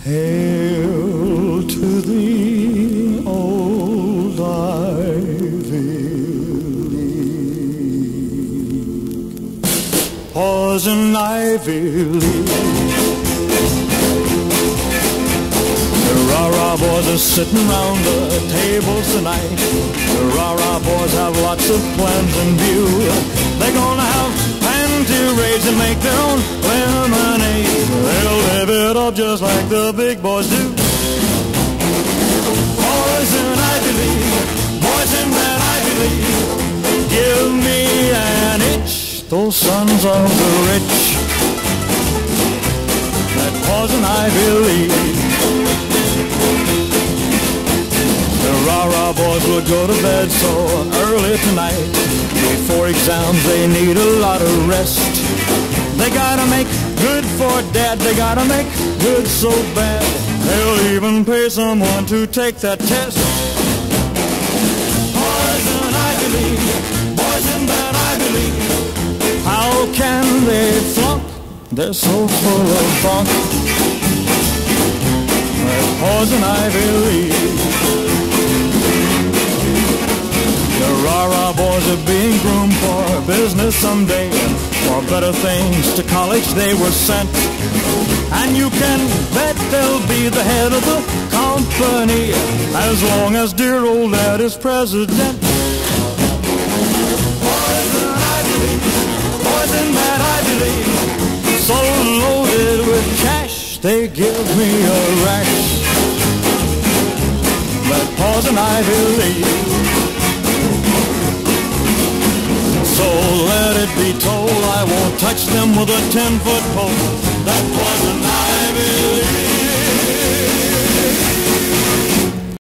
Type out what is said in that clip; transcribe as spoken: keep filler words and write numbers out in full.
Hail to thee, old Ivy League. Poison ivy leaf. The rah-rah boys are sitting round the tables tonight. The rah-rah boys have lots of plans in view. They're gonna have panty raids and make their own lemonade. They'll live it up just like the big boys do. Boys in Ivy League, boys in that Ivy League, give me an itch, those sons of the rich. That poison Ivy League. The rah-rah boys would go to bed so early tonight. Before exams they need a lot of rest. They gotta make good for dad, they gotta make good so bad. They'll even pay someone to take that test. Boys in Ivy League, boys in that Ivy League, how can they flunk? They're so full of funk. That poison Ivy League. The rah-rah boys are being groomed for business someday. For better things, to college they were sent. And you can bet they'll be the head of the company as long as dear old dad is president. Boys in Ivy League, boys in that Ivy League, so loaded with cash they give me a rash. That poison Ivy League. So let it be told, I won't touch them with a ten-foot pole.